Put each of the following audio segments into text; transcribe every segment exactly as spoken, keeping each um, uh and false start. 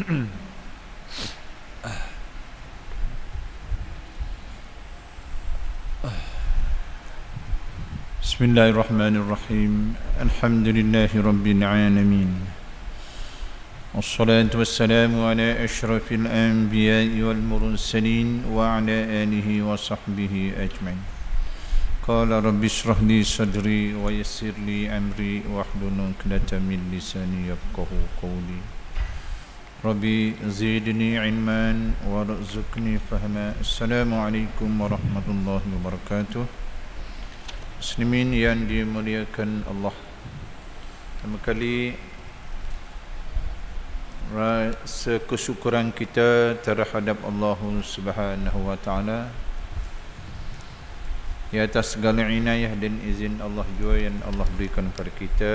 Bismillahirrahmanirrahim. Alhamdulillahi rabbil alamin. Wassalatu wassalamu ala asyrafil anbiya'i wal mursalin wa ala alihi wa sahbihi ajma'in. Qala rabbi shrah li sadri wa yassir li amri wahlul 'uqdatam min lisani yafqahu qawli. Rabbi zidni ilman warzuqni fahma. Assalamualaikum warahmatullahi wabarakatuh. Muslimin yang dimuliakan Allah, pertama kali rasa kesyukuran kita terhadap Allah Subhanahu wa taala di atas segala inayah dan izin Allah jua yang Allah berikan kepada kita.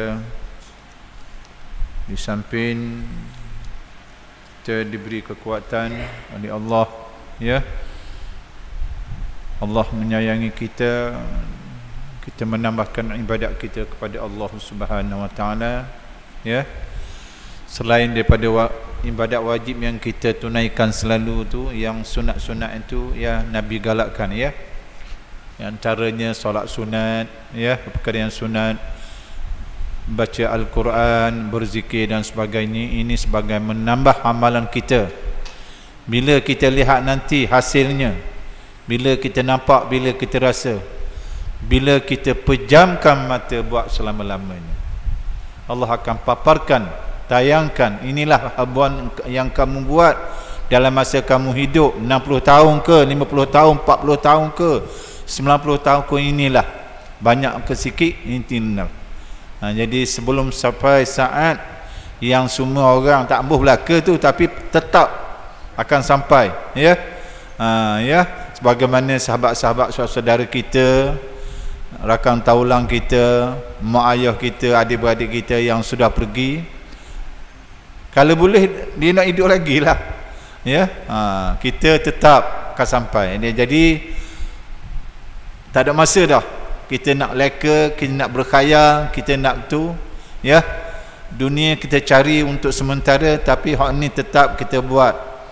Di samping kita diberi kekuatan oleh Allah, ya, Allah menyayangi kita, kita menambahkan ibadat kita kepada Allah Subhanahu wa taala, ya. Selain daripada wa, ibadat wajib yang kita tunaikan selalu tu, yang sunat-sunat itu ya Nabi galakkan, ya. Antaranya solat sunat, ya, perkara yang sunat, baca Al-Quran, berzikir dan sebagainya. Ini sebagai menambah amalan kita. Bila kita lihat nanti hasilnya, bila kita nampak, bila kita rasa, bila kita pejamkan mata buat selama-lamanya, Allah akan paparkan, tayangkan, inilah habuan yang kamu buat dalam masa kamu hidup, enam puluh tahun ke, lima puluh tahun, empat puluh tahun ke, sembilan puluh tahun ke, inilah banyak ke sikit intinya. Ha, jadi sebelum sampai saat yang semua orang tak ambuh belaka tu, tapi tetap akan sampai, ya. Ha, ya, sebagaimana sahabat-sahabat saudara kita, rakan taulang kita, mak ayah kita, adik-beradik kita yang sudah pergi, kalau boleh dia nak hidup lagi lah, ya. Ha, kita tetap akan sampai. Jadi tak ada masa dah kita nak leka, kita nak berkhayal, kita nak tu, ya. Dunia kita cari untuk sementara, tapi hak ni tetap kita buat.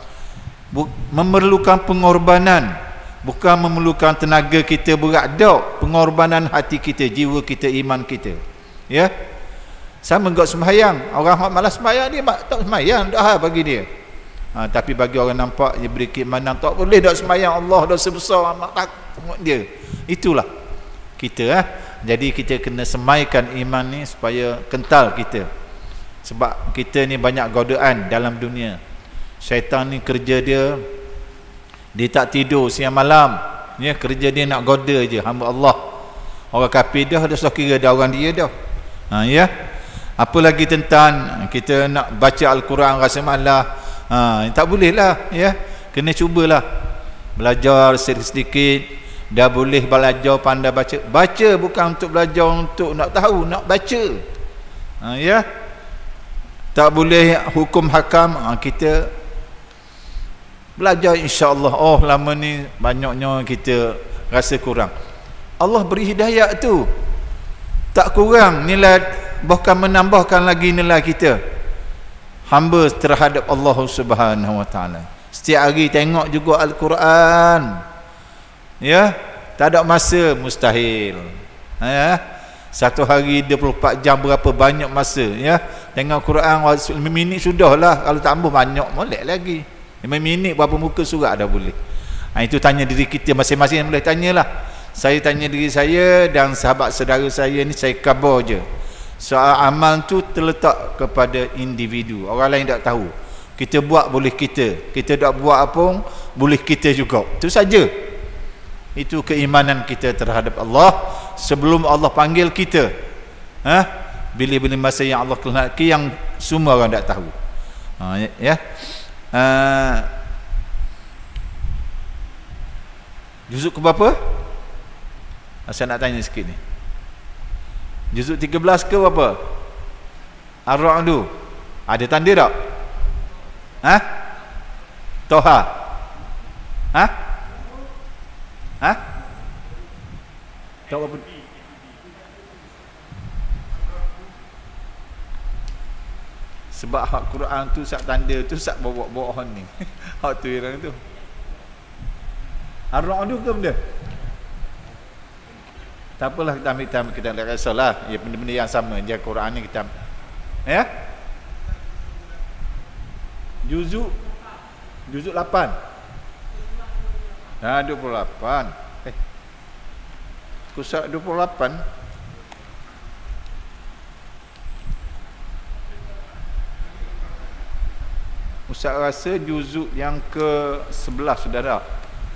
Memerlukan pengorbanan, bukan memerlukan tenaga kita berat, dak. Pengorbanan hati kita, jiwa kita, iman kita, ya. Sama juga sembahyang. Orang hak malas sembahyang, dia tak sembahyang dah bagi dia. Ha, tapi bagi orang nampak dia beri keimanan, tak boleh dak sembahyang, Allah dah sebesar, nak takut dia. Itulah kita, eh? Jadi kita kena semaikan iman ni supaya kental kita. Sebab kita ni banyak godaan dalam dunia. Syaitan ni kerja dia, dia tak tidur siang malam, ya, kerja dia nak goda je hamba Allah. Orang kafir dah dah kira dah orang dia dah. Ha, ya. Apa lagi tentang kita nak baca Al-Quran rasa malah. Ha, tak boleh lah, ya. Kena cubalah belajar sedikit-sedikit. Dah boleh belajar, pandai baca. Baca bukan untuk belajar untuk nak tahu, nak baca. Ha, ya. Tak boleh hukum hakam. Ha, kita belajar, insya-Allah. Oh, lama ni banyaknya kita rasa kurang. Allah beri hidayah tu, tak kurang nilai, bahkan menambahkan lagi nilai kita hamba terhadap Allah Subhanahu wa taala. Setiap hari tengok juga Al-Quran, ya. Tak ada masa, mustahil, ya. Satu hari dua puluh empat jam, berapa banyak masa, ya. Tengok Quran lima minit sudahlah. Kalau tambah banyak molek lagi. lima minit berapa muka surat dah boleh. Ha, itu tanya diri kita masing-masing, boleh tanyalah. Saya tanya diri saya dan sahabat saudara saya ni, saya khabar je. Soal amal tu terletak kepada individu. Orang lain tak tahu. Kita buat boleh kita, kita tak buat apa boleh kita juga. Itu saja. Itu keimanan kita terhadap Allah sebelum Allah panggil kita. Ha? Bila-bila masa yang Allah kehendaki, yang semua orang tak tahu. Ha, ya. Uh, juzuk ke berapa? Saya nak tanya sikit ni. Juzuk tiga belas ke berapa? Ar-Ra'du. Ada tanda tak? Ha? Toha. Ha? Ha? Tak apa. Sebab hak Quran tu sak tanda tu sak bawa-bawa ni. Hak tu yang tu. Ar-Ra'd ke benda? Tak apalah, kita ambil kita kita tak kisahlah. Ya, benda-benda yang sama je Quran ni kita. Ya? Juzuk Juzuk lapan. Ha, dua puluh lapan. Eh. Kusat dua puluh lapan. Ustaz rasa juzuk yang ke sebelas saudara.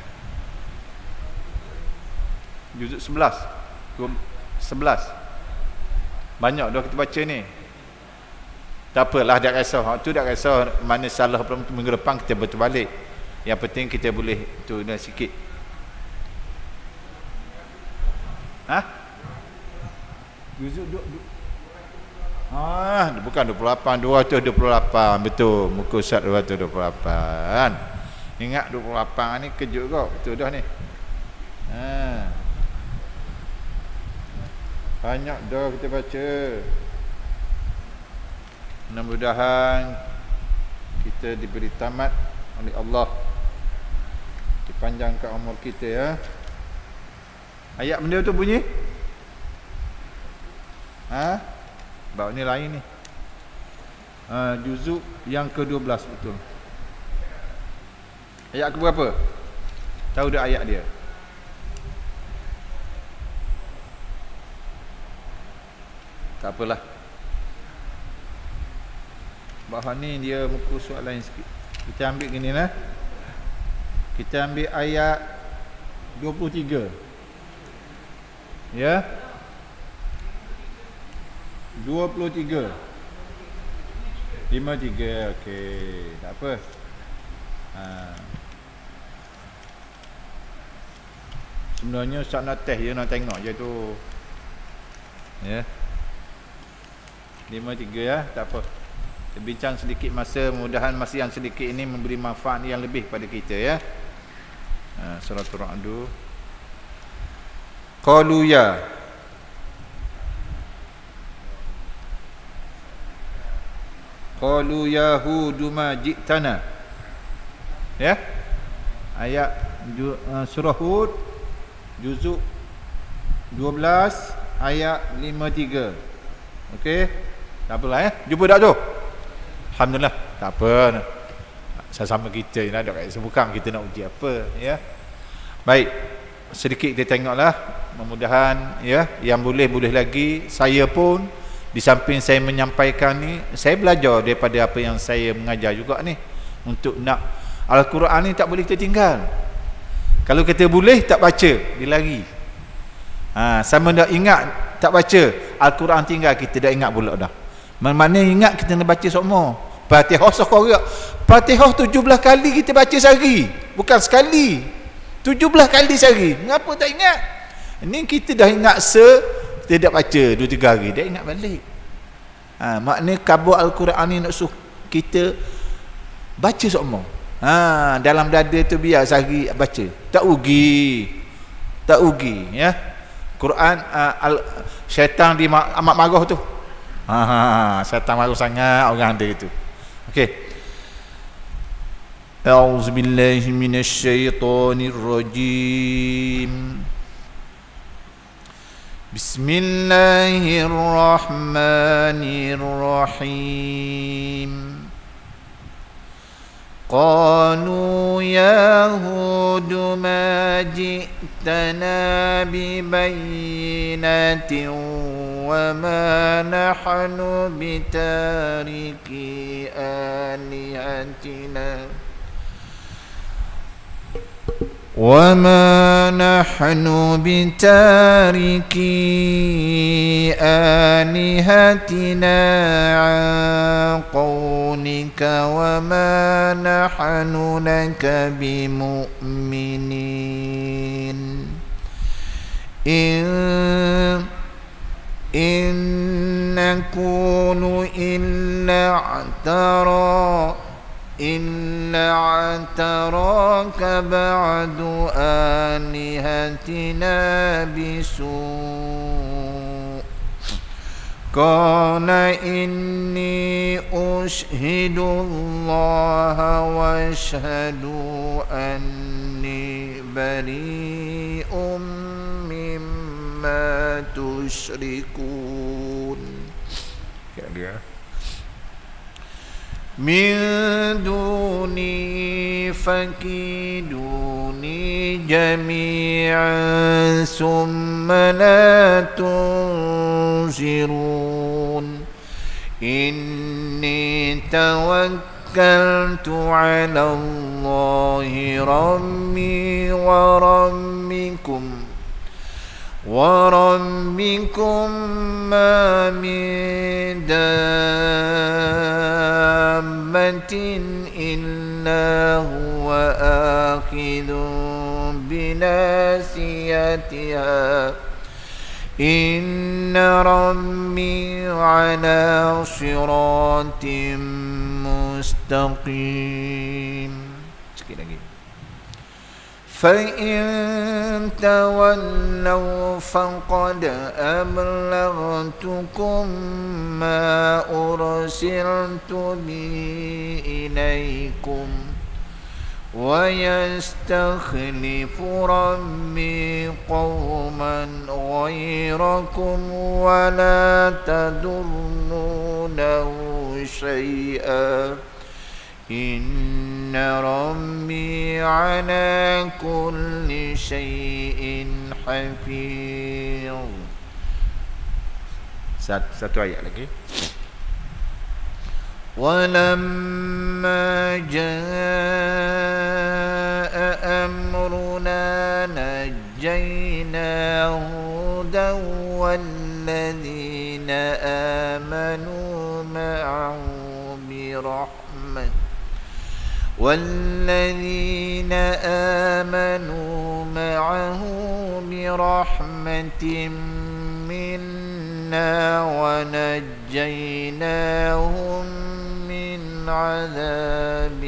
Juzuk sebelas. sebelas. Banyak dah kita baca ni. Tak apalah, dah kisah. Hak tu dah kisah mana salah minggu depan kita betul balik. Yang penting kita boleh tu dah sikit. Ha? Juzuk duk duk. Ah, bukan dua puluh lapan, dua ratus dua puluh lapan. Betul, muka Ustaz dua ratus dua puluh lapan. Ingat dua puluh lapan ni kejut kau. Betul dah ni. Ha. Banyak dah kita baca. Mudah-mudahan kita diberi tamat oleh Allah, dipanjangkan umur kita ya. Ayat benda tu bunyi? Ha? Bab ni lain ni. Ha, juzuk yang ke dua belas betul. Ayat ke berapa? Tahu dah ayat dia? Tak apalah. Bahan ni dia muka surat lain sikit. Kita ambil gini lah. Kita ambil ayat dua puluh tiga. Ya. dua puluh tiga. lima puluh tiga. Okey, tak apa. Ha. Sebenarnya Ustaz nak test je, nak tengok je tu. Ya. lima puluh tiga ya, tak apa. Kita bincang sedikit masa, mudahan masa yang sedikit ini memberi manfaat yang lebih pada kita ya. Ha, surah Ar-Ra'd. Qalu ya. Qalu ya Hud ma ji'tana. Ya. Ayat uh, surah Hud juzuk dua belas ayat lima puluh tiga. Okey. Tak apalah ya. Jumpa dak tu? Alhamdulillah. Tak apa. Sama-sama kita ni ada kat bukan kita nak uji apa ya. Baik. Sedikit kita tengoklah, mudah-mudahan ya, yang boleh boleh lagi. Saya pun di samping saya menyampaikan ni, saya belajar daripada apa yang saya mengajar juga ni. Untuk nak Al-Quran ni tak boleh kita tinggal. Kalau kita boleh tak baca, dia lari. Ha, sama nak ingat tak baca, Al-Quran tinggal, kita dah ingat pula dah. Mana ingat kita nak baca semua. Fatihah sekorak. Fatihah tujuh belas kali kita baca sehari. Bukan sekali. tujuh belas kali sehari. Mengapa tak ingat? Ini kita dah ingat se, kita dah baca dua tiga hari, dah ingat balik. Ha, maknanya kabur Al-Quran ni nak suruh kita baca semua. Ha, dalam dada tu biar sehari baca. Tak rugi. Tak rugi ya. Quran uh, al, syaitan di amat marah tu. Ha, ha, syaitan marah sangat orang dia tu. Okey. A'udzubillahi minasyaitonir rajim. Bismillahirrahmanirrahim. Qalu ya Hud ma ji'tana bi bayyinatin wa ma nahnu bitariki alihatina wa ma nahnu bitariki alihatina an qawlika wa ma nahnu laka bimu'minin in in nakunu illa i'tara إلا اعتراك بعد آلهتنا بسوء Qala inni ushidullaha wa ashhadu anni bari'um mimma tusyrikun. Ya dia. Min duni fakiduni jami'an summa la tunzirun. Inni tawakkaltu ala Allahi rabbi wa rabbikum وَرَبِّكُمْ مَا مِنْ دَابَّةٍ إِلَّا هُوَ آخِذٌ بِنَاصِيَتِهَا إِنَّ رَبِّي عَلَى صِرَاطٍ مُسْتَقِيمٍ. Sekali lagi. فَإِن تَوَلَّوْا فَقَدْ أَبْلَغْتُكُمْ مَا أُرْسِلْتُ بِهِ إِلَيْكُمْ وَيَسْتَخْلِفُ رَبِّي قَوْمًا غَيْرَكُمْ وَلَا تَضُرُّونَهُ شَيْئًا Inna Rabbi ala kulli syai'in hafiz. Satu, satu ayat lagi. Walamma jaa amruna najjayna hudan walladzina amanu ma'ahu birahmah والذين آمنوا معه برحمة منا ونجيناهم من عذاب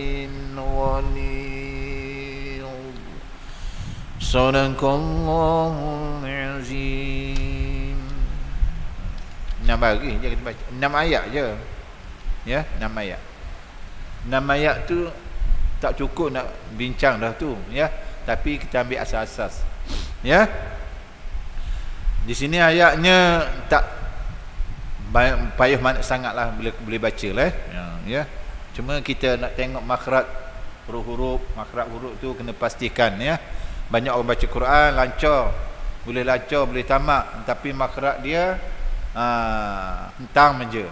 غليظ. صدق الله العظيم. Enam lagi je kita baca. Enam ayat je. Ya, enam ayat. Enam ayat tu tak cukup nak bincang dah tu, ya. Tapi kita ambil asas-asas, ya. Di sini ayatnya tak payah mana sangatlah boleh boleh baca lah, ya, ya. Cuma kita nak tengok makhraj huruf-huruf, makhraj huruf tu kena pastikan, ya. Banyak orang baca Quran lancar, boleh lancar, boleh tamak, tapi makhraj dia ah hentang je.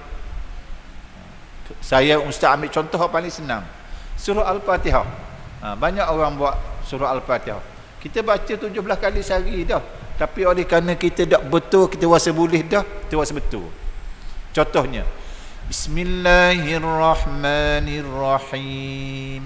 Saya ustaz ambil contoh yang paling senang, surah Al-Fatihah. Ha, banyak orang buat surah Al-Fatihah. Kita baca tujuh belas kali sehari dah. Tapi oleh kerana kita tak betul, kita rasa boleh dah, kita rasa betul. Contohnya, Bismillahirrahmanirrahim.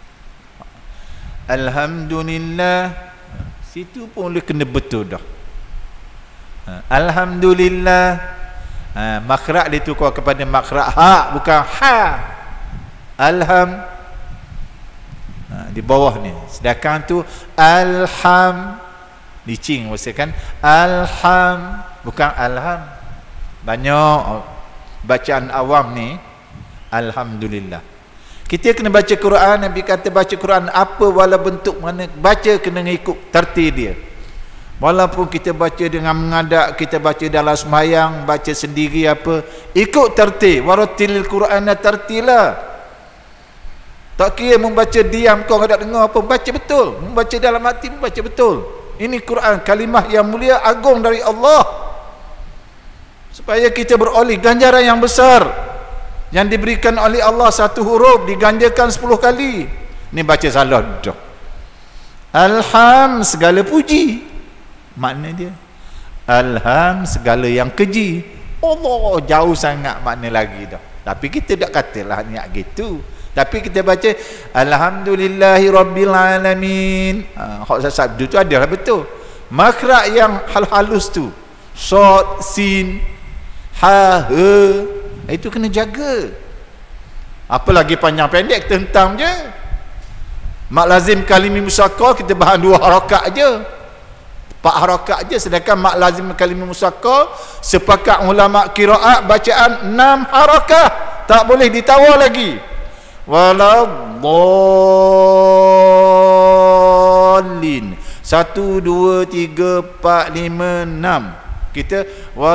Alhamdulillah. Situ pun boleh kena betul dah. Ha, Alhamdulillah. Ha, makhraj ditukar kepada makhraj ha, bukan ha. Alham. Ha, di bawah ni. Sedangkan tu alham. Licing maksudkan alham, bukan alham. Banyak bacaan awam ni alhamdulillah. Kita kena baca Quran, Nabi kata baca Quran apa wala bentuk mana, baca kena ikut tertib dia. Walaupun kita baca dengan mengadak, kita baca dalam sembahyang, baca sendiri apa, ikut tertib. Warattilil Qur'ana tartila. Tak kira membaca diam kau tak dengar apa, baca betul. Membaca dalam hati, membaca betul. Ini Quran, kalimah yang mulia agung dari Allah. Supaya kita beroleh ganjaran yang besar yang diberikan oleh Allah. Satu huruf diganjakan sepuluh kali. Ini baca salah dah. Alham, segala puji. Makna dia alham, segala yang keji. Allah, jauh sangat makna lagi dah. Tapi kita tak katalah niat gitu. Tapi kita baca Alhamdulillahi Rabbil Alamin. Ha, hak sabdu tu adalah betul. Makhraj yang hal-halus tu, Sod, Sin, Ha, He, itu kena jaga. Apalagi panjang pendek kita hentam je. Mak lazim kalimi musaqqal kita bahan dua harakat je. Empat harakat je, sedangkan mak lazim kalimah musaqqal sepakat ulama qiraat bacaan enam harakat, tak boleh ditawar lagi. Waladdallin, satu, dua, tiga, empat, lima, enam. Kita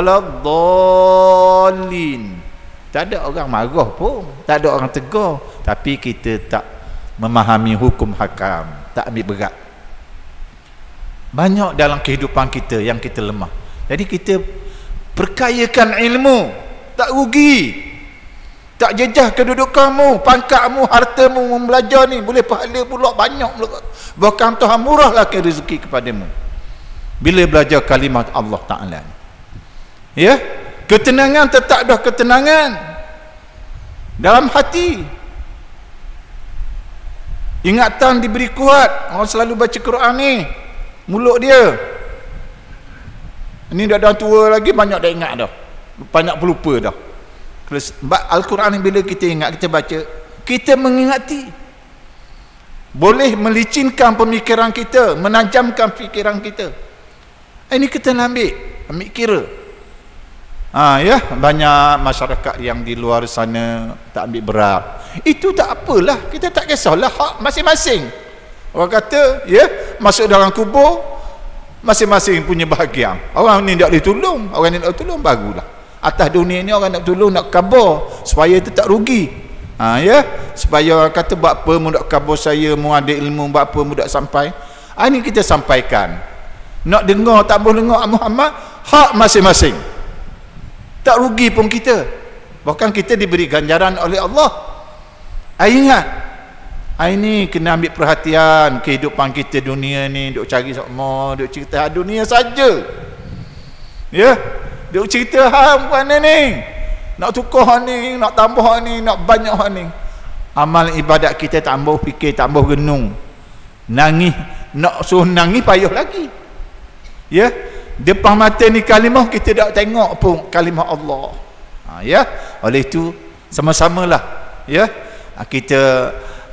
waladdallin. Tak ada orang marah pun, tak ada orang tegur, tapi kita tak memahami hukum hakam, tak ambil berat. Banyak dalam kehidupan kita yang kita lemah. Jadi kita perkayakan ilmu, tak rugi, tak jejah kedudukanmu, pangkatmu, hartamu, belajar ni boleh pahala pula banyak pula. Bahkan Tuhan murahlah rezeki kepadamu bila belajar kalimat Allah Ta'ala. Ya, ketenangan, tetap dah ketenangan dalam hati, ingatan diberi kuat. Orang selalu baca Quran ni, mulut dia ini dah dah tua lagi, banyak dah ingat dah, banyak pelupa dah. Sebab Al-Quran ni bila kita ingat, kita baca, kita mengingati, boleh melicinkan pemikiran kita, menajamkan fikiran kita. Ini kita nak ambil ambil kira. Ha, ya, banyak masyarakat yang di luar sana tak ambil berat. Itu tak apalah, kita tak kisahlah, hak masing-masing. Orang kata, ya, masuk dalam kubur, masing-masing punya bahagian. Orang ni tak boleh tolong, orang ni tak boleh tolong, barulah. Atas dunia ni orang nak tolong, nak kabur, supaya itu tak rugi. Ha, ya, supaya orang kata, buat apa mu nak kabur saya, mu ada ilmu, buat apa mu tak sampai. Ha, ini kita sampaikan. Nak dengar, tak boleh dengar Muhammad, hak masing-masing. Tak rugi pun kita. Bahkan kita diberi ganjaran oleh Allah. Ingat, ini kena ambil perhatian. Kehidupan kita dunia ni, duk cari semua, duk cerita dunia saja. Ya, duk cerita hal mana ni, nak tukar ni, nak tambah ni, nak banyak ni. Amal ibadat kita tambah fikir, tambah renung. Nangis, nak suruh nangis payah lagi. Ya, depan mata ni kalimah, kita tak tengok pun kalimah Allah. Ha, ya, oleh itu sama-samalah, ya, kita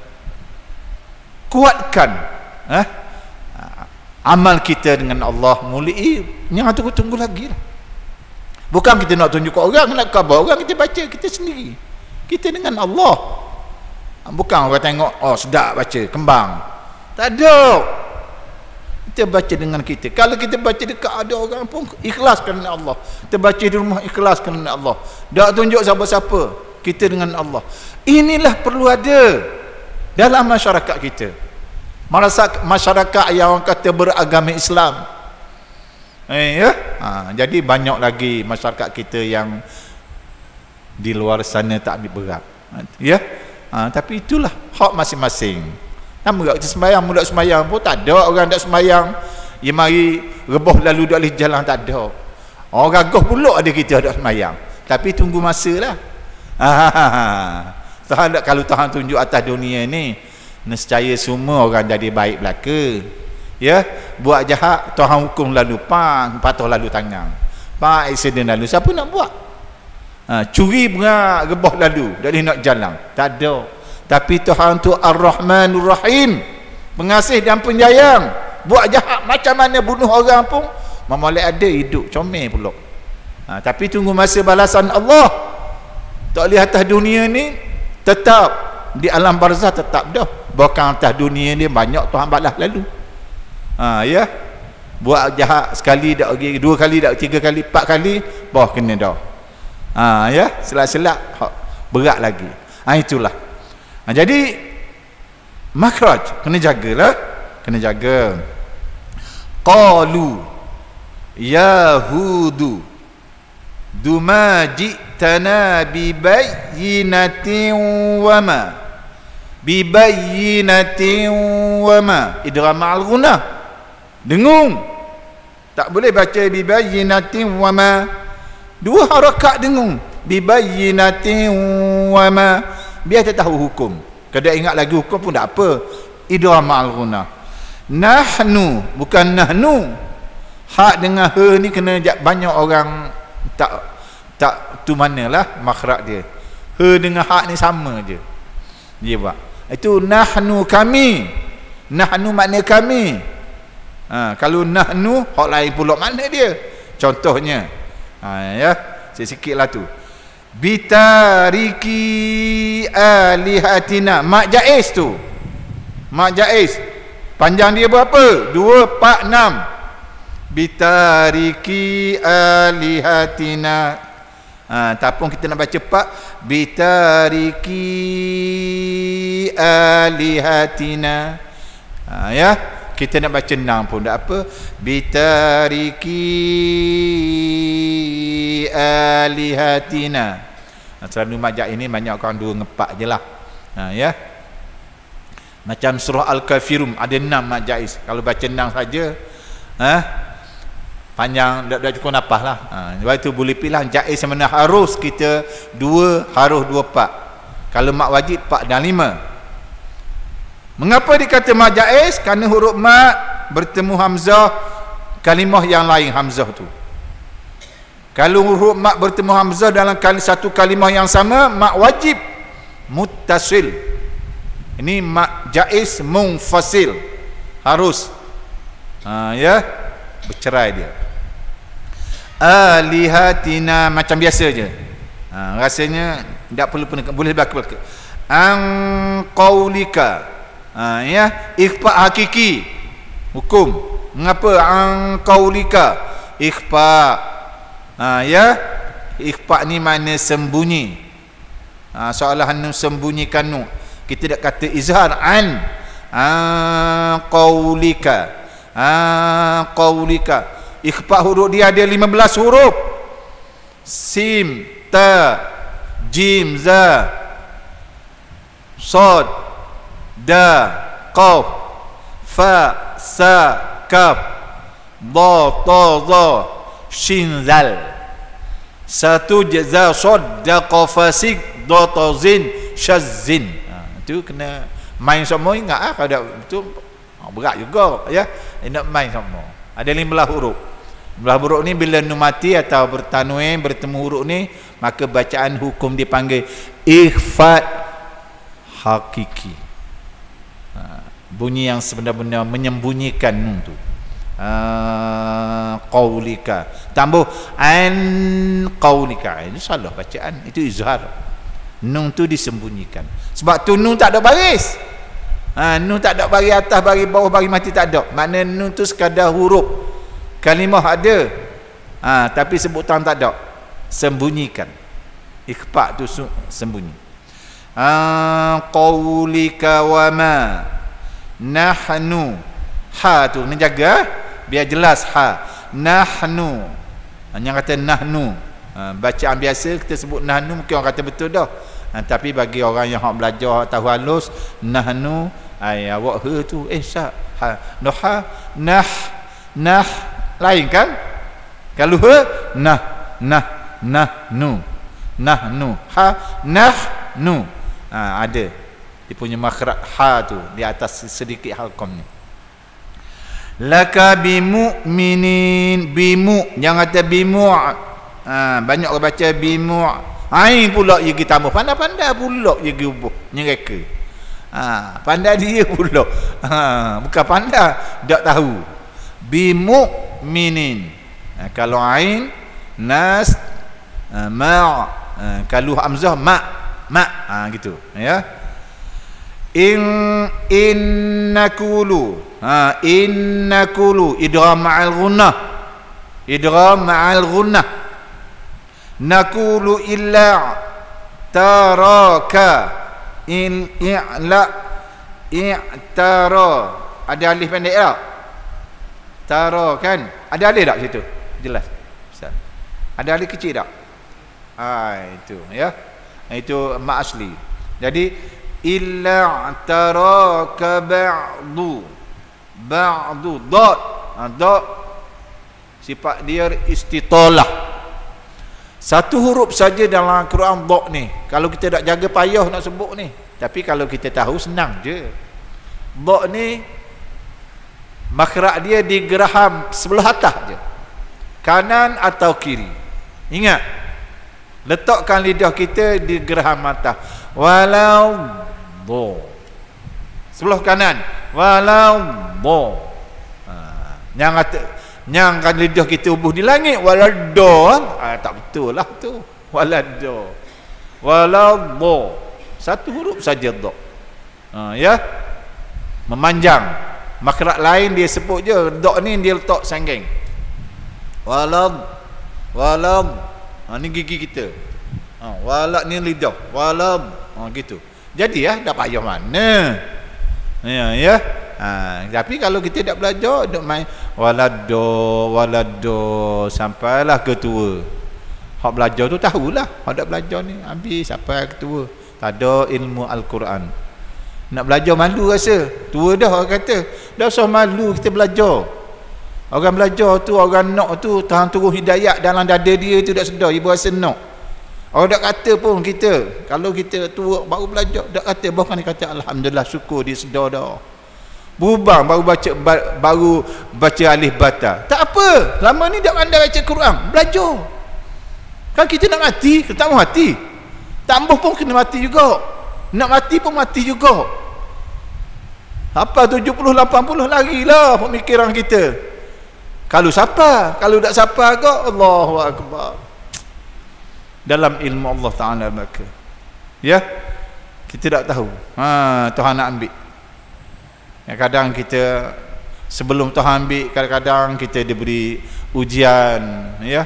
kuatkan, ha, amal kita dengan Allah. Mulai yang tu tunggu lagi lah. Bukan kita nak tunjuk orang, nak khabar orang, kita baca kita sendiri, kita dengan Allah. Bukan orang tengok, oh sedap baca, kembang. Tak ada. Kita baca dengan kita. Kalau kita baca dekat ada orang pun, ikhlas kerana Allah. Kita baca di rumah, ikhlas kerana Allah. Tak tunjuk siapa-siapa, kita dengan Allah. Inilah perlu ada dalam masyarakat kita. Masyarakat yang orang kata beragama Islam. Eh, ya? Ha, jadi banyak lagi masyarakat kita yang di luar sana tak ambil berat. Ya? Ha, tapi itulah hak masing-masing. Nama kita sembahyang, mudah sembahyang pun tak ada orang tak sembahyang. Ya mari rebah lalu tak boleh jalan, tak ada. Orang gagah pula ada kita tak sembahyang. Tapi tunggu masa lah. Tahan, kalau Tuhan tunjuk atas dunia ni, nescaya semua orang jadi baik belaka. Ya, buat jahat Tuhan hukum lalu pang, patah lalu tangan. Pak accident lalu, siapa nak buat? Ha, curi berat, rebah lalu, tak boleh nak jalan. Tak ada. Tapi Tuhan tu Ar-Rahmanur Rahim, pengasih dan penyayang. Buat jahat macam mana, bunuh orang pun mamolek ada, hidup comel pula. Ha, tapi tunggu masa balasan Allah. Tak boleh atas dunia ni, tetap di alam barzah tetap dah. Bahkan atas dunia ni banyak Tuhan balas lalu. Ha, ya, buat jahat sekali dak lagi, dua kali dak, tiga kali, empat kali, bah kena dah. Ha, ya, selak-selak berat lagi. Ha, itulah. Ha, jadi makhraj kena jagalah, kena jaga. Qalu yahudu duma ji'tana bi bayyinatin wa ma bi bayyinatin wa ma idgham al-ghunah, dengung. Tak boleh baca bi bayyinatin wa ma, dua harakat dengung. Bi bayyinatin wa ma, biar dia tahu hukum. Kalau ingat lagi hukum pun tak apa. Idgham al-ghunah. Nahnu, bukan nahnu. Hak dengan ha ni kena banyak orang tak tak tu manalah makhraj dia. Ha dengan hak ni sama je. Dia buat. Itu nahnu, kami. Nahnu makna kami. Ha, kalau nahnu hak lain pula mana dia? Contohnya. Ha, ya, sikit-sikitlah tu. Bitariki alihatina. Mak jaiz tu. Mak jaiz. Panjang dia berapa? dua, empat, enam. Bitariki alihatina. Ha, tapung kita nak baca cepat. Bitariki alihatina. Ha, ya. Kita nak baca enam pun tak apa. Bitariki alihatina. Ha, selalu majak ini banyak orang dua ngepak je lah. Ha, ya. Macam surah Al-Kafirun ada enam mak jaiz. Kalau baca enam saja, ha, panjang dah, dah cukup nafas lah. Ha, sebab itu boleh pilih jaiz yang mana harus kita dua, harus dua pak. Kalau mak wajib empat dan lima. Mengapa dikata mak jaiz? Kerana huruf mak bertemu hamzah kalimah yang lain hamzah tu. Kalau huruf mak bertemu hamzah dalam kali satu kalimah yang sama, mak wajib muttasil. Ini mak jaiz munfasil, harus, ha, ya, bercerai dia. Alihatina macam biasa je. Ha, rasanya tak perlu pun boleh belaka-belaka. An qaulika. Ha, ya, ikhfa hakiki. Hukum. Mengapa an qaulika? Ikhfa. Ha, ya. Ikhfa ni mana sembunyi. Ha, seolah anu sembunyikan nu. Kita tak kata izhar an an qaulika. An qaulika. Ikhfa huruf dia ada lima belas huruf. Sim, ta, jim, za, sad, da, qaf, fa, sa, kaf, da, ta, za, shin, zal. Satu jaza sad, da, qafasik, da, ta, zin, shazin. Itu kena main semua, ingat ah kalau betul berat juga ya. Nak main semua. Ada lima belas huruf. lima belas huruf ni bila nun mati atau bertanwin bertemu huruf ni, maka bacaan hukum dipanggil ikhfa hakiki. Ha, bunyi yang sebenar-benar menyembunyikan nun tu. Ha, qaulika. Tambah an qaulika. Ini salah bacaan, itu izhar. Nun tu disembunyikan. Sebab tu nun tak ada baris. Ha, nun tak ada baris atas, baris bawah, baris mati tak ada. Makna nun tu sekadar huruf. Kalimah ada. Ha, tapi sebutan tak ada. Sembunyikan. Ikhfa tu sembunyi. Ha, qaulika wa ma nahnu. Ha tu ni jaga biar jelas ha. Nahnu. Hanya kata nahnu. Ha, bacaan biasa kita sebut nahnu mungkin orang kata betul dah. Ha, tapi bagi orang yang hak belajar tahu halus, nahnu ai awak he tu eh syak ha noha nah nah lain kan? Kalau he nah nah nahnu nahnu ha nahnu. Ha, ada dia punya makhraj ha tu di atas sedikit halqam ni. Laka bimu'minin, bimu jangan kata bimu'. Ha, banyak orang baca bimu' ain pula dia kita tambah pandai-pandai pula dia ubah nyereka. Ha, pandai dia pula. Ha, bukan pandai tak tahu. Bimu'minin. Ha, kalau ain nas ha, ma' ha, kalau hamzah ma' ma' ha, gitu ya. In innakulu ha innakulu idgham ma'al ghunnah, idgham ma'al ghunnah. Nakulu illa taraka in i'la i'tara. Ada alif pendek tak? Tara kan? Ada alif tak situ? Jelas Ustaz. Ada alif kecil tak? Ah itu ya. Itu mak asli. Jadi illa taraka ba'du ba'du dot. Ha, dot sifat dia istitalah. Satu huruf saja dalam Quran dot ni. Kalau kita tak jaga payah nak sebut ni. Tapi kalau kita tahu senang je. Dot ni makhraj dia di geraham sebelah atas je. Kanan atau kiri. Ingat. Letakkan lidah kita di geraham atas. Walau do. Sebelah kanan. Walau do. Ha. Yang kata yang kan lidah kita ubuh di langit walado, ah, tak betul lah tu. Walado, walado, satu huruf saja do. Ha, ya, memanjang. Makhraj lain dia sebut je, do ni dia letak sanggeng. Walad, walad. Ha, ni gigi kita. Ha, walad ni lidah, walad. Ha, gitu. Jadi ya, dah payah mana? Ya, ya. Ha, tapi kalau kita tak belajar duk main walado walado sampailah ke tua. Hak belajar tu tahulah, hak tak belajar ni habis sampai ke tua. Tak ada ilmu Al-Quran. Nak belajar malu rasa. Tua dah orang kata, dah usah malu kita belajar. Orang belajar tu, orang nak tu tahan turun hidayat dalam dada dia tu tak sedar, ibu rasa nak. Orang tak kata pun kita, kalau kita tua baru belajar, tak kata, bahkan dia kata alhamdulillah syukur dia sedar dah. Berubah baru baca baru baca alif bata. Tak apa, lama ni dah pandai baca Quran, belajar. Kan kita nak mati, kita tak mau mati. Tambah pun kena mati juga. Nak mati pun mati juga. Apa tujuh puluh lapan puluh larilah pemikiran kita. Kalau siapa, kalau tak siapa ke Allahu akbar. Dalam ilmu Allah Taala maka. Ya. Kita tak tahu. Ha, Tuhan nak ambil. Kadang kita sebelum Tuhan ambil, kadang-kadang kita diberi ujian, ya.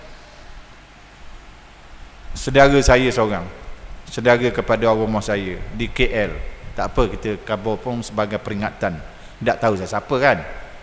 Saudara saya seorang, saudara kepada rumah saya di K L. Tak apa, kita khabar pun sebagai peringatan. Tak tahu saya siapa kan.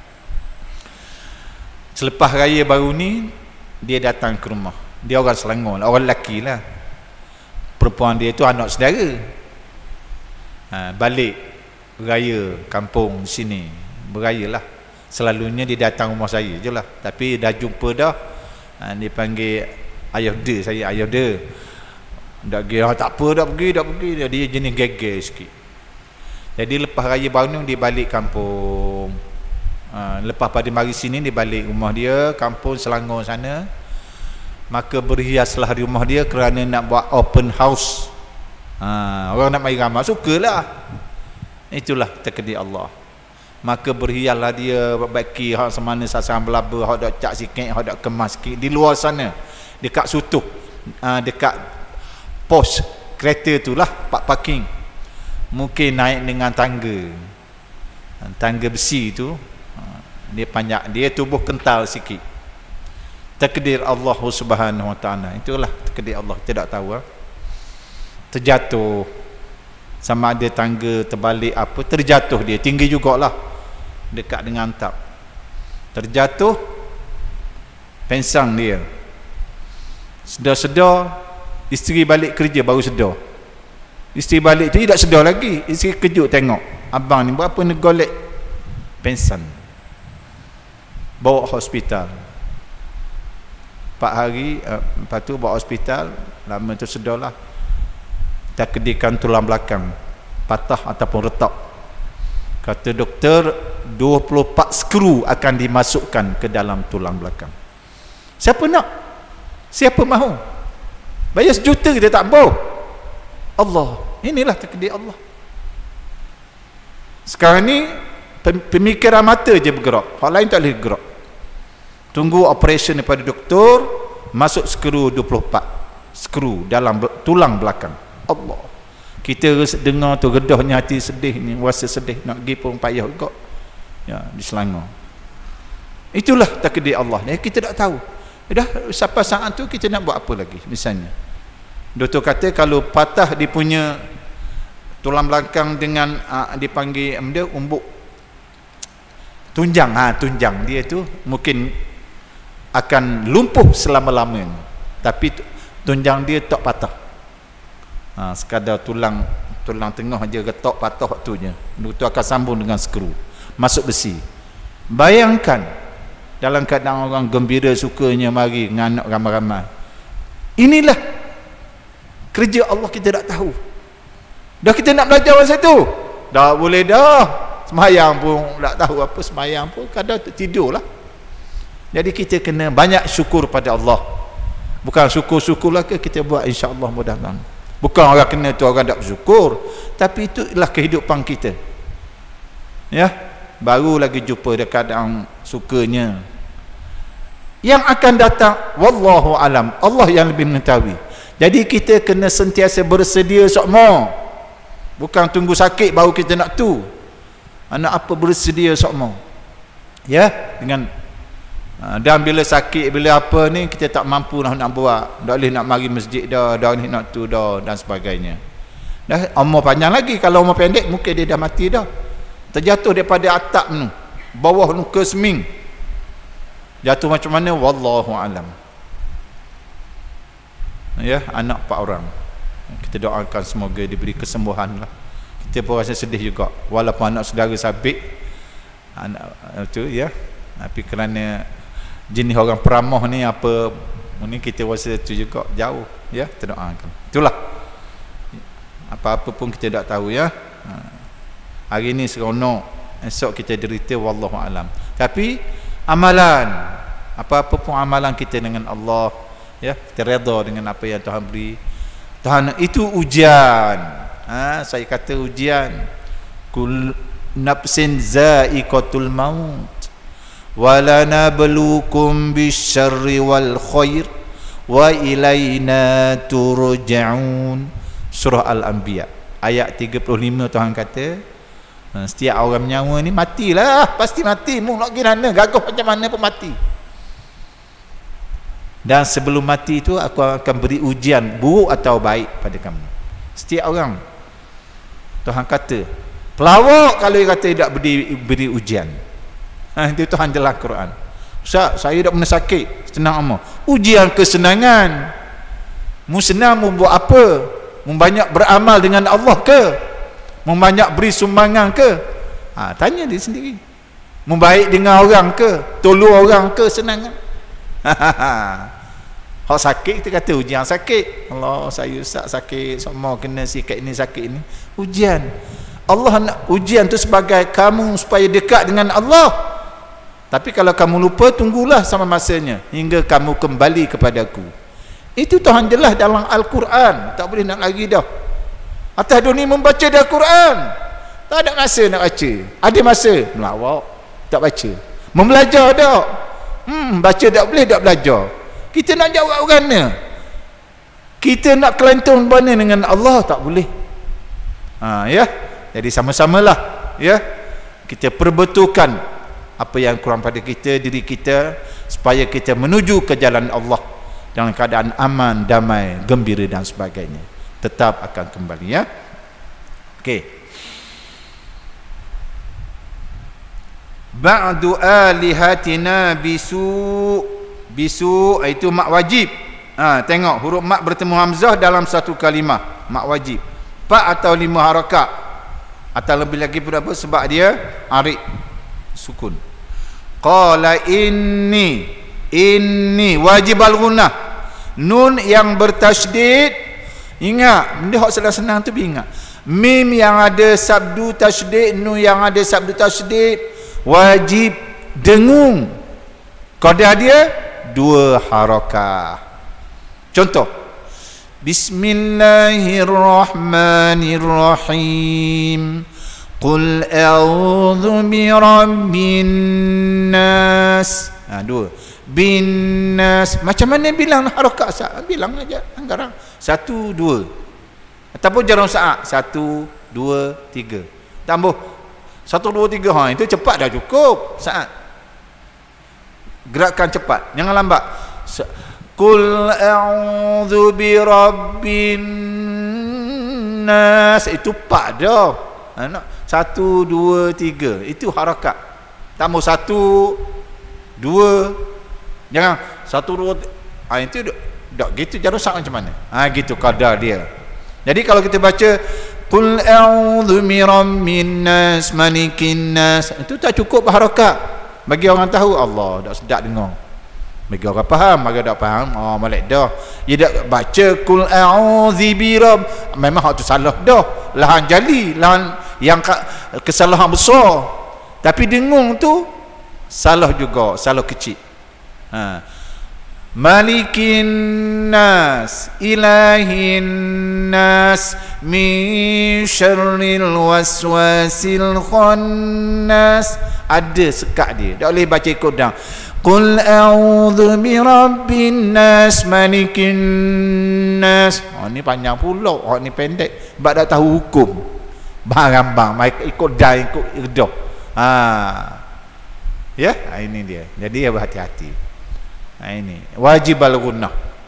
Selepas raya baru ni, dia datang ke rumah. Dia orang Selangor, orang lelaki lah. Perempuan dia tu anak saudara. Ha, balik beraya kampung sini, beraya lah. Selalunya dia datang rumah saya je lah, tapi dah jumpa dah. Ha, dia panggil ayah dia saya, ayah dia dah pergi, ah, tak apa dah pergi, dah pergi. Dia, dia jenis geger sikit. Jadi lepas raya baru ni dia balik kampung. Ha, lepas pada mari sini dia balik rumah dia, kampung Selangor sana. Maka berhiaslah di rumah dia kerana nak buat open house. Ha, orang nak mari ramai, sukalah. Itulah takdir Allah. Maka berhiaslah dia baki hak semana sasaran belaba, hak dak cak sikit, hak dak kemas sikit di luar sana. Dekat Sutuh, uh, dekat pos kereta itulah, pak parking. Mungkin naik dengan tangga. Tangga besi tu, uh, dia panjang, dia tubuh kental sikit. Takdir Allah Subhanahu Wa Taala. Itulah takdir Allah, tidak tahu. Uh. Terjatuh. Sama ada tangga terbalik apa, terjatuh dia, tinggi jugalah dekat dengan atap. Terjatuh, pensang dia. Sedar-sedar, isteri balik kerja baru sedar. Isteri balik tu tidak sedar lagi. Isteri kejut tengok, abang ni buat apa, negolek pensang. Bawa hospital. Empat hari, uh, lepas tu bawa hospital. Lama tu sedarlah, takdirkan tulang belakang patah ataupun retak. Kata doktor, dua puluh empat skru akan dimasukkan ke dalam tulang belakang. Siapa nak? Siapa mahu? Bayar sejuta kita tak mau. Allah, inilah takdir Allah. Sekarang ni pemikiran mata je bergerak, hal lain tak boleh gerak. Tunggu operation daripada doktor, masuk skru dua puluh empat skru dalam tulang belakang. Allah, kita dengar tu redahnya hati, sedih ni, rasa sedih, nak pergi pun payah juga ya, di Selangor. Itulah takdir Allah. Ni kita tak tahu dah sampai saat tu kita nak buat apa lagi. Misalnya doktor kata kalau patah dia punya tulang belakang dengan uh, dipanggil um, dia umbuk tunjang, ha, tunjang dia tu mungkin akan lumpuh selama-lamanya, tapi tunjang dia tak patah. Ha, sekadar tulang tulang tengah aja retak patah waktunya. Doktor akan sambung dengan skru, masuk besi. Bayangkan dalam keadaan orang gembira sukanya mari dengan anak ramai-ramai. Inilah kerja Allah, kita tak tahu. Dah kita nak belajar masa tu, dah boleh dah. Semayang pun tak tahu apa, semayang pun kadang tidurlah. Jadi kita kena banyak syukur pada Allah. Bukan syukur-syukurlah ke kita buat, insya-Allah mudah-mudahan. Bukan orang kena tu orang tak bersyukur, tapi itulah kehidupan kita. Ya, baru lagi jumpa dekat yang sukanya. Yang akan datang wallahu alam, Allah yang lebih mengetahui. Jadi kita kena sentiasa bersedia sokmo, bukan tunggu sakit baru kita nak tu. Anak apa bersedia sokmo, ya, dengan dan bila sakit, bila apa ni kita tak mampu nak, nak buat, tak boleh nak mari masjid dah, dah ni nak tu dah dan sebagainya. Dah umur panjang lagi, kalau umur pendek mungkin dia dah mati dah, terjatuh daripada atap tu bawah tu ke seming, jatuh macam mana wallahu alam. Ya, anak empat orang, kita doakan semoga diberi kesembuhan lah. Kita pun rasa sedih juga walaupun anak saudara sabit anak tu, ya, tapi kerana jenis orang peramah ni apa ni, kita rasa tu juga jauh, ya, kita doakan. Itulah, apa-apa pun kita tak tahu, ya. Hari ni seronok, esok kita derita wallahu alam. Tapi amalan, apa-apa pun amalan kita dengan Allah, ya, kita redha dengan apa yang Tuhan beri. Tuhan itu ujian. Ha, saya kata ujian. Kul nafsin za'iqatul maut walanabluukum bisyarri wal khair wa ilaina turja'un. Surah Al-Anbiya ayat tiga puluh lima, Tuhan kata setiap orang nyawa ni matilah, pasti mati, mu nak gimana, gagah macam mana pun mati. Dan sebelum mati itu aku akan beri ujian buruk atau baik pada kamu. Setiap orang, Tuhan kata pelawak kalau dia kata tak beri, beri ujian. Ha, itu Tuhan dalam Quran. Ustaz, saya tak pernah sakit, senang amat. Ujian kesenangan. Mu senang mu buat apa? Mu banyak beramal dengan Allah ke? Mu banyak beri sumbangan ke? Ha, tanya dia sendiri. Mu baik dengan orang ke? Tolong orang ke? Senang kan? Hak sakit kita kata ujian sakit. Allah, saya Ustaz sakit, semua kena sikit ini sakit ini. Ujian. Allah nak ujian tu sebagai kamu supaya dekat dengan Allah. Tapi kalau kamu lupa, tunggulah sama masanya hingga kamu kembali kepadaku. Itu Tuhan jelas dalam Al-Quran, tak boleh nak lagi dah. Atas dunia membaca dah Quran, tak ada masa nak baca. Ada masa melawak, tak baca. Membelajar dah, hmm, baca tak boleh, tak belajar. Kita nak jawab mana? Kita nak kelantung mana dengan Allah, tak boleh. Ha, ya. Jadi sama-samalah, ya, kita perbetulkan apa yang kurang pada kita, diri kita, supaya kita menuju ke jalan Allah dalam keadaan aman, damai, gembira dan sebagainya. Tetap akan kembali, ya. Okey. Ba'du alihatina bisu, bisu itu mak wajib. Ha, tengok huruf mak bertemu hamzah dalam satu kalimah, mak wajib. Empat atau lima harakat atau lebih lagi berapa sebab dia arid sukun. Qala inni, inni wajib al-ghunnah, nun yang bertasydid. Ingat benda hak senang-senang tu, ingat mim yang ada sabdu tasydid, nun yang ada sabdu tasydid wajib dengung. Qada dia dua harakat. Contoh, Bismillahirrahmanirrahim. Qul a'udzu birabbin nas. Ha, dua. Bin nas. Macam mana bilang harakat saat? Bilang aja anggaran. Satu, dua. Ataupun jarum saat. Satu, dua, tiga. Tambah. Satu, dua, tiga. Ha, itu cepat dah cukup saat. Gerakan cepat. Jangan lambat. Qul a'udzu birabbin nas. Itu pak dah. Ha, nak satu, dua, tiga, itu harakat. Tambah satu, dua, jangan satu, dua, ha, itu tak gitu jarum sak macam mana? Ha, gitu kadar dia. Jadi kalau kita baca Qul a'udzu birabbin nas malikin nas, itu tak cukup harakat. Bagi orang tahu Allah tak sedap dengar. Bagi orang faham, bagi tak faham, oh molek dah. Dia tak baca Qul a'udzu birabb, memang hak tu salah dah. Lahan jali, lahan yang kesalahan besar. Tapi dengung tu salah juga, salah kecil. Ha. Malikin nas, ilahin nas, min syarril waswasil khannas. Ada sekat dia, tak boleh baca ikut dah. Qul a'udzu birabbin nas, malikin nas. Oh, ni panjang pula, oh, ni pendek. Sebab dah tahu hukum. Bang-bang, ikut dah, ikut redah. Ha. Ya, ini dia. Jadi berhati-hati. Ha, ini wajib al-gunnah.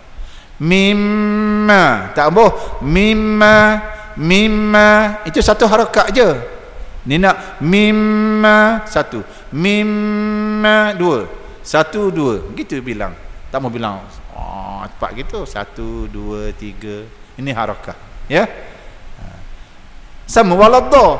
Mimma, tak boh. Mimma, mimma itu satu harakat je. Ni nak mimma satu, mimma dua, satu dua, gitu bilang. Tak mau bilang oh, cepat gitu. Satu dua tiga. Ini harakat. Ya. Sama waladha,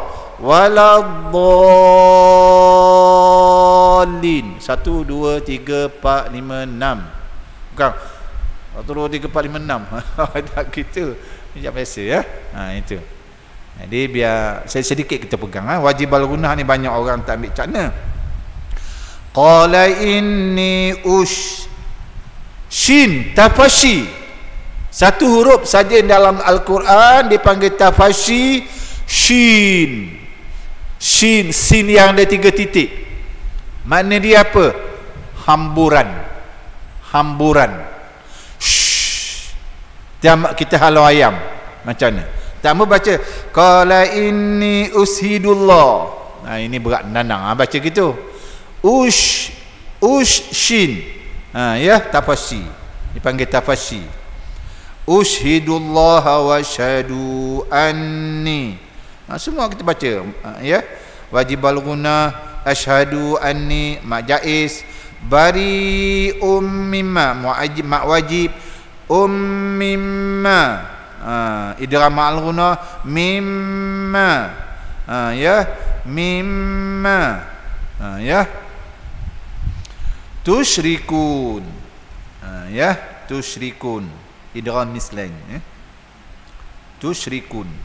waladhalin. Satu dua tiga empat lima enam. Bukan satu dua tiga empat lima enam. Tak gitu. Macam biasa ya. Ha, itu. Jadi biar sedikit kita pegang. Ha? Wajib al-gunnah ni banyak orang tak ambil cakna. Qala inni ush shin tafashi. Satu huruf saja dalam Al-Quran dipanggil tafashi. Shin. Shin, sin yang ada tiga titik. Makna dia apa? Hamburan. Hamburan. Shh. Kita halau ayam. Macam mana? Tak mau baca qala inni ushidullah. Nah, ini berat nanang. Ha, baca gitu. Ush ush shin. Ha, ya, tafashi. Dipanggil tafashi. Ushidullah wa syahadu anni. Ha, semua kita baca. Ha, ya. Wajib al-gunnah, asyhadu anni, mak jaiz, bari ummimma, muajib, mak wajib, ummimma. Ha, idgham al-gunnah mimma. Ha, ya, mimma. Ha, ya. Tusyrikun. Ha, ya, tusyrikun. Idgham mislain, ya. Tusyrikun.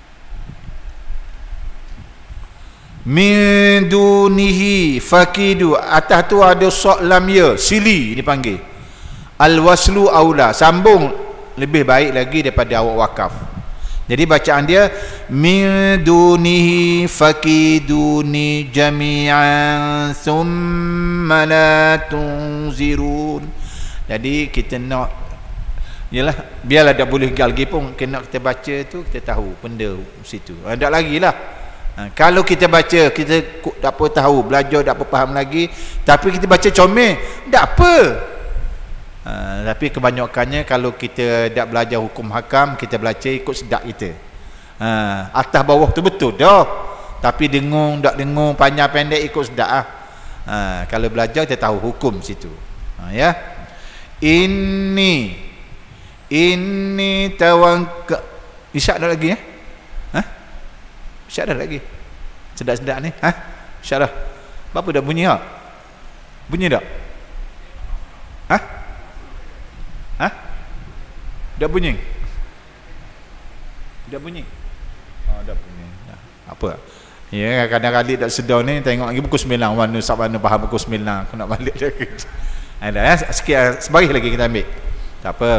Min dunihi fakidu. Atas tu ada sok lam ya, sili dipanggil. Al-waslu aula, sambung lebih baik lagi daripada awak wakaf. Jadi bacaan dia min dunihi fakiduni jami'an thumma la tunzirun. Jadi kita nak, yalah, biarlah tak boleh galgi pun, kena kita baca tu kita tahu benda situ. Tak lagi lah. Ha, kalau kita baca kita tak apa tahu, belajar tak apa faham lagi, tapi kita baca comel, tak apa. Ha, tapi kebanyakannya kalau kita tak belajar hukum hakam, kita belajar ikut sedak kita. Ha, atas bawah tu betul dah, tapi dengung tak dengung, panjang pendek ikut sedak ah. Ha, kalau belajar kita tahu hukum situ. Ha, ya. Inni inni tawakka. Isyak dah lagi ya? Ha? Isyak dah lagi. Sedak-sedak ni, ha? Isyak dah. Apa dah bunyi tak? Bunyi tak? Ha? Ha? Dah bunyi? Dah bunyi? Oh, dah bunyi. Dah. Apa? Ya, kadang-kadang tak sedar ni tengok lagi pukul sembilan. Mana sab mana faham pukul sembilan, aku nak balik lagi. Ada ya, sikit sebaris lagi kita ambil. Tak apa.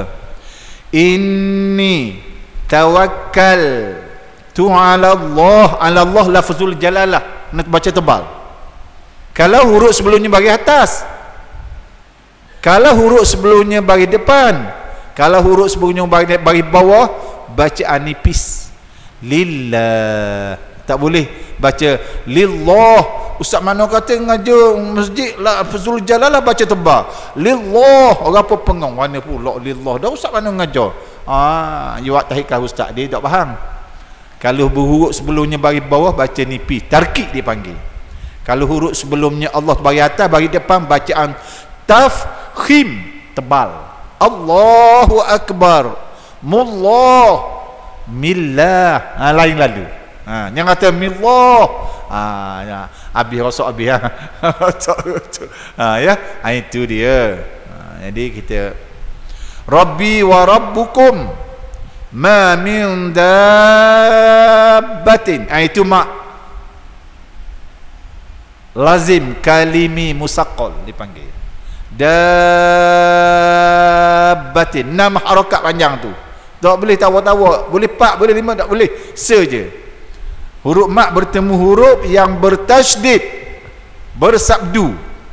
Inni tawakkal tu ala Allah. Ala Allah lafzul jalalah. Nak baca tebal. Kalau huruf sebelumnya bagi atas, kalau huruf sebelumnya bagi depan, kalau huruf sebelumnya bagi, bagi bawah, bacaan nipis. Lillah. Tak boleh baca lillah. Ustaz mana kata ngajar masjid lah Fazul Jalalah baca tebal. Lillah. Orang apa pengang mana pula lillah. Dah ustaz mana ngajar. Ah, you buat tahikah ustaz dia tak faham. Kalau huruf sebelumnya bagi bawah baca nipis. Tarkik dipanggil. Kalau huruf sebelumnya Allah bagi atas bagi depan bacaan tafkhim tebal. Allahu akbar. Mullah. Millah. Ha, lain lalu. Ha, yang kata millah. Ha, ya. Habis rosok habis ha. Ha, ya. Ha, itu dia. Ha, jadi kita Rabbi wa rabbukum ma min dabbatin. Ha, itu mak lazim kalimi musaqqal dipanggil. dabbatin. Enam harakat panjang tu. Tak boleh tawa-tawa, boleh empat, boleh lima, tak boleh. Saja. Huruf mat bertemu huruf yang bertasydid, bersabdu.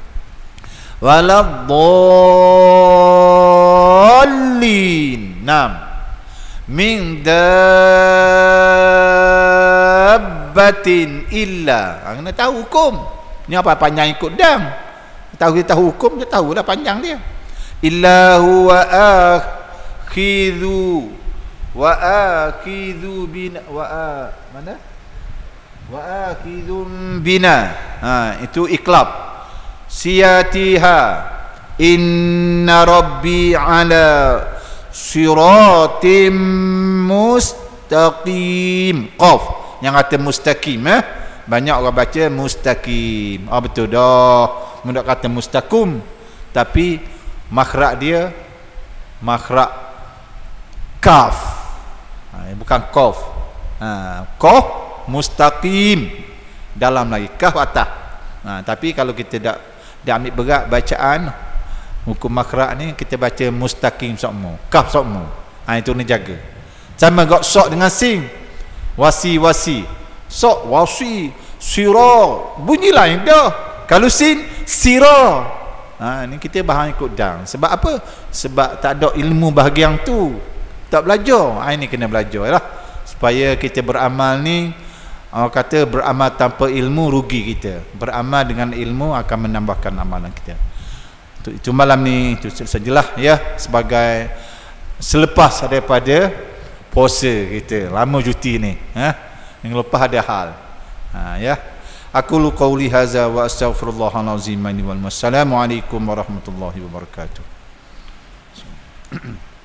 Waladdallin. Enam. Min dabbatin illa. Ha, kena tahu hukum. Ni apa panjang ikut dam. Tahu kita tahu hukum, dia tahulah panjang dia. Illa huwa akhidhu wa akhidhu bina wa a, mana? Wa akhidhum bina. Ha, itu iqlab. Siyatiha inna rabbi ala siratim mustaqim. Qaf yang kata mustaqim, eh? Banyak orang baca mustaqim. Ah, betul dah. Mudah kata mustaqim, tapi makhraj dia makhraj kaf, ha, bukan qaf. Ha, qaf mustaqim dalam lagi, kaf atas. Ha, tapi kalau kita dak dak ambil berat bacaan hukum makhraj ni, kita baca mustaqim sokmo, kaf sokmo. Ha, itu ni jaga. Sama gak sok dengan sin. Wasi wasi. Sok wasi, sira, bunyi lain dah. Kalau sin, sira. Ha, ni kita bahan ikut dang. Sebab apa? Sebab tak ada ilmu bahagian tu. Tak belajar. Ha, ini kena belajar lah. Supaya kita beramal ni, orang kata beramal tanpa ilmu rugi kita. Beramal dengan ilmu akan menambahkan amalan kita. Itu, itu malam ni itu sajalah ya, sebagai selepas daripada puasa kita. Lama cuti ni. Ha? Yang lepas ada hal. Ha, ya. Aku lu qauli hadza wa astaghfirullahal azim. Assalamualaikum warahmatullahi wabarakatuh.